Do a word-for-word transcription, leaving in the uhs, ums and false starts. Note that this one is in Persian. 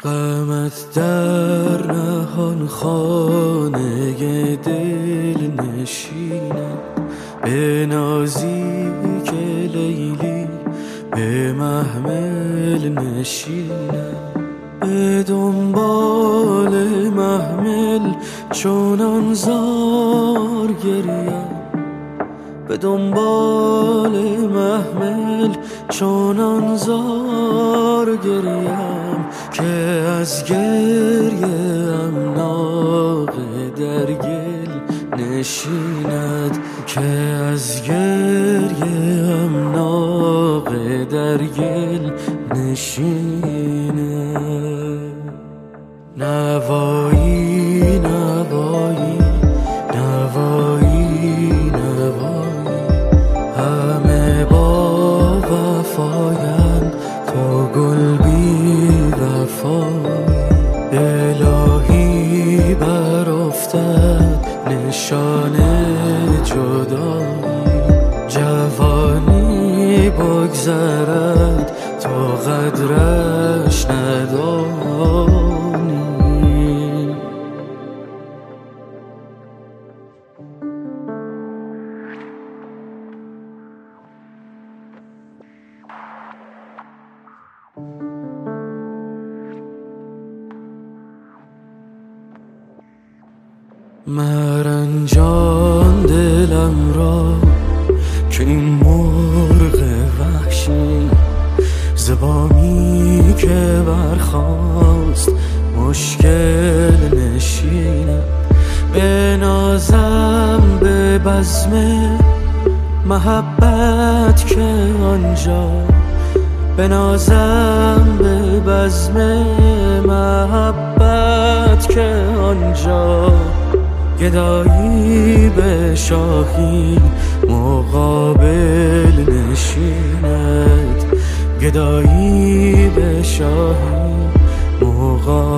غمت در نهان خانه دل نشینم، به نازیک لیلی به محمل نشینم، به دنبال محمل چونان زار گریم، به دنبال محمل چونان زار گریم که از گریه ام ناقه در گل نشیند، که از گریه ام ناقه در گل نشیند. نوایی نوایی نوایی نوایی، همه با وفایند تو گل بی وفایی، الهی بر افتد نشان جدایی، جوانی بگذرد تو قدرش ندانی. مرنجان دلم را که این مرغ وحشی زبامی که برخاست مشکل نشیند، به نازم به بزم محبت که آنجا، به نازم به بزم محبت که آنجا، گدایی به شاهی مقابل نشیند، گدایی به شاهی مقابل